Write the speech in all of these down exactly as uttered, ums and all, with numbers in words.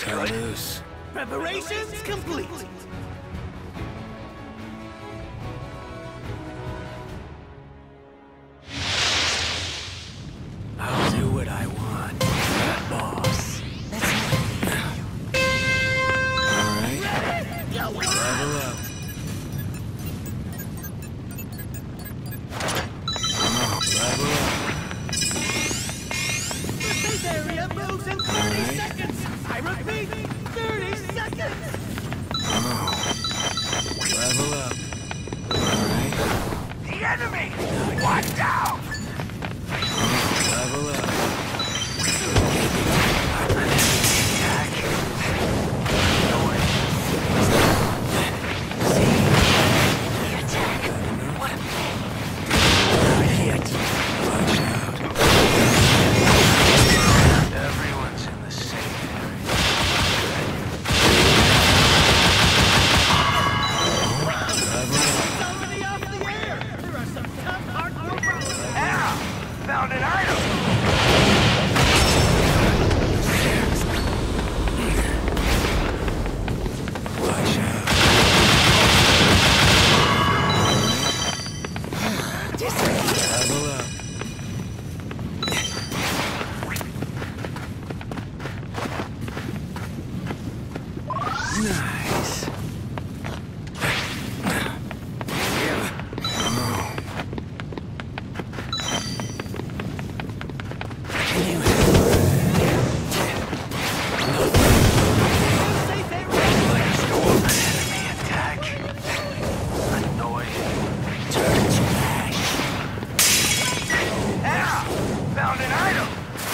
Cut loose. Preparations complete. I'll do what I want, boss. All right. Level up. Come on, level up. The safe area moves in thirty All right. seconds. I repeat, thirty seconds. Come on. Level up. All right. The enemy! Watch out! Level up. Watch out. Everyone's in the safe area. Level up. Somebody off the air! There are some tough hardcore problems. Ah! Found an item! Watch out. Level up. Nice. Come on. Safe area! Enemy attack. Annoying. Turn smash. Ah! Found an item!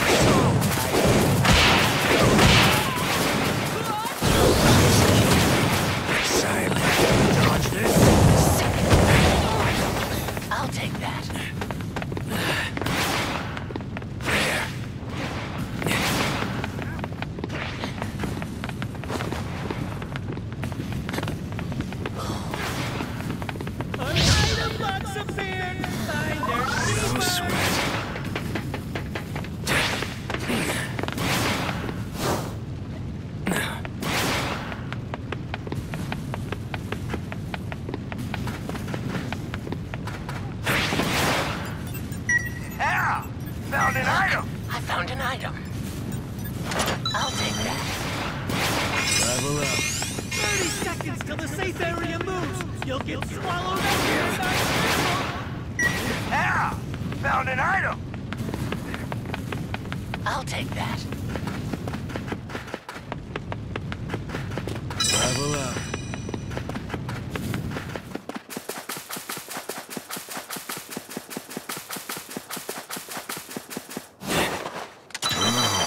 Silent. Dodge this! I'll take that. There. An item box appeared. Find their No sweat. Ah! Found an item! I found an item. I'll take that. Level up. thirty seconds till the safe area moves. You'll get swallowed up here by Ah! Found an item! I'll take that. Level up. Come on.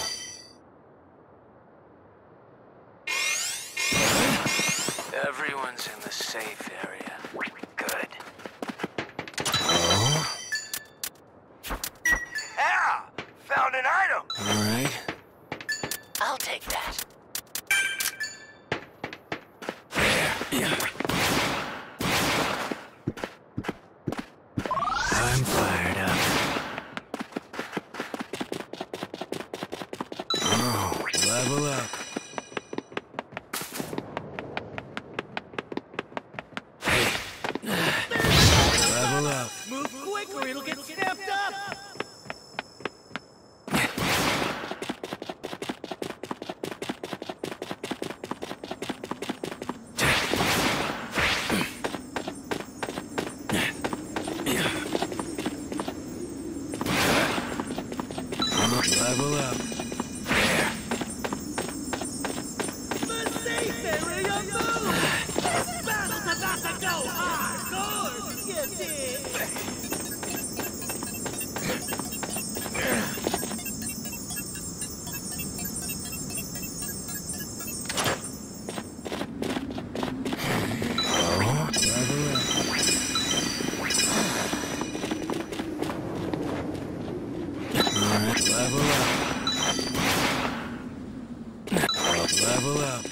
Everyone's in the safe area. Good. Oh, Ah! Found an item! all right. I'll take that. Yeah. I'm fired up. Oh, level up. Level up. Move quick or it'll get snapped up. Level up. The safe area moves. This battle's about to go hardcore. You dig? Oh, level up. All right, level up. Level up.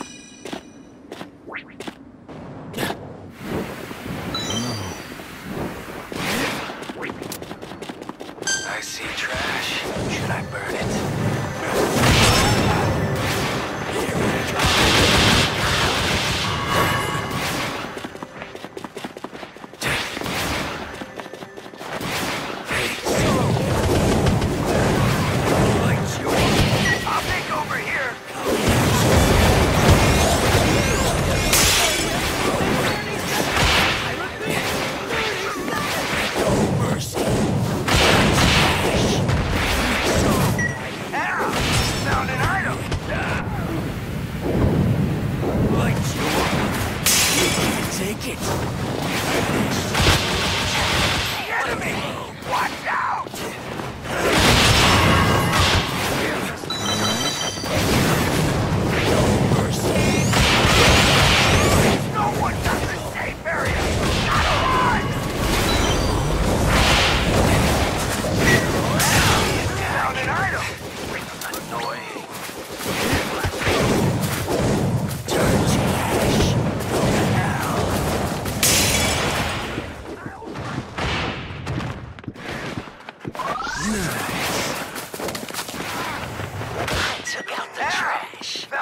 I see trash. Should I burn it?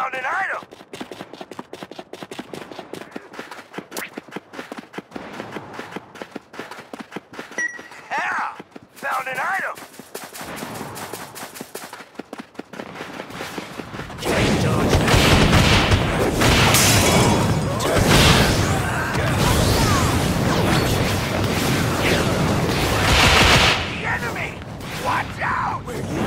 found an item. Yeah, found an item. Can't dodge that. The enemy! Watch out!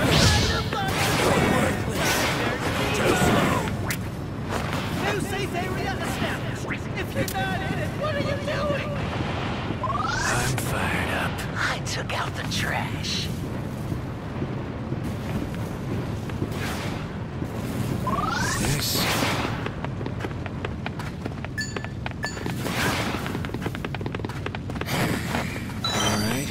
Too slow. New safe area established. If you're not in it, what are you doing? I'm fired up. I took out the trash. This. All right.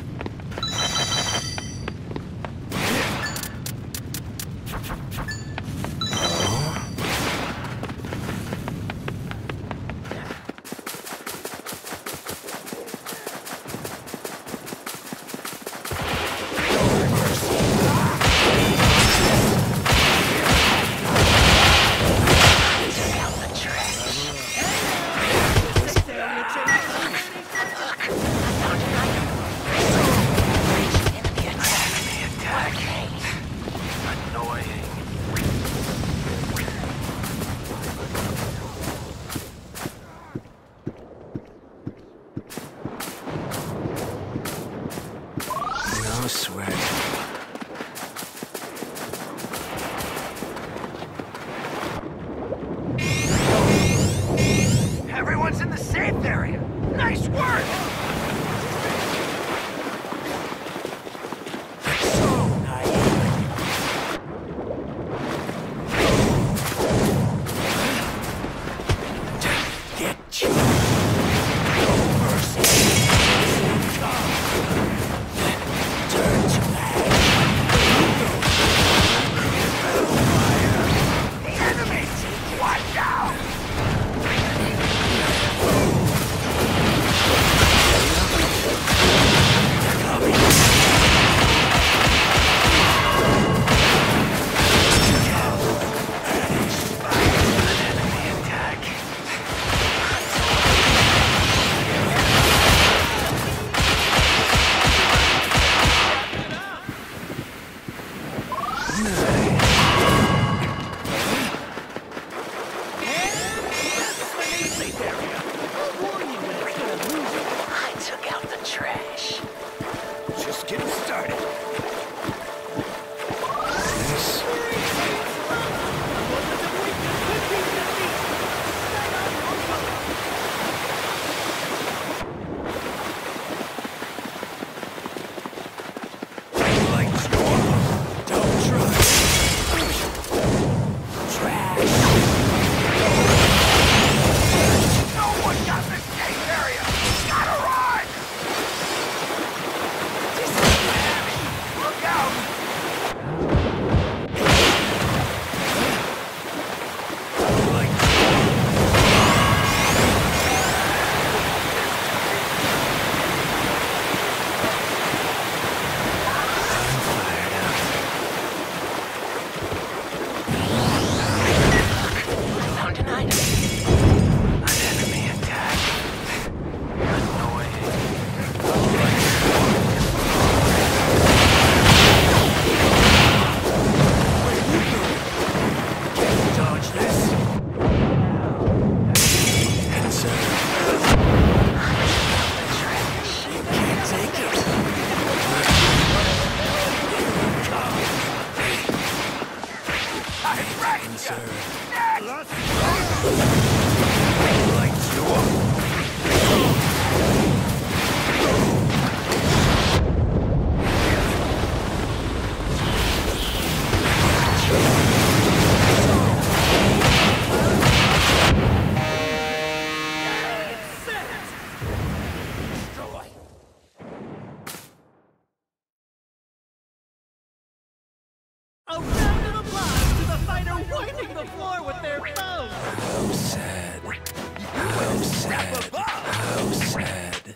Safe area change. Annoying. No sweat. Everyone's in the safe area. Nice work! So naive. Get you. No mercy. Come. Turn to ash. The enemy! Watch out! Safe area. I'll warn you when it's gonna lose it. I took out the trash. Just getting started. This. Lights go off. Don't trust. Trash. No one got this safe area! Gotta run! This is heavy! Look out! Lights. I'm fired up. I found an item. An enemy attack. Annoying. Dodge this. And so. You can't take it. I'm right! And so. Next! Lights go off. A round of applause to the fighter wiping the floor with their foes. How sad. How sad. How sad.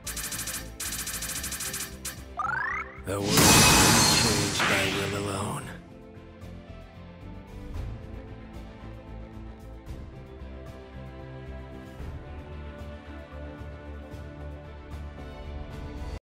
The world is changed by will alone.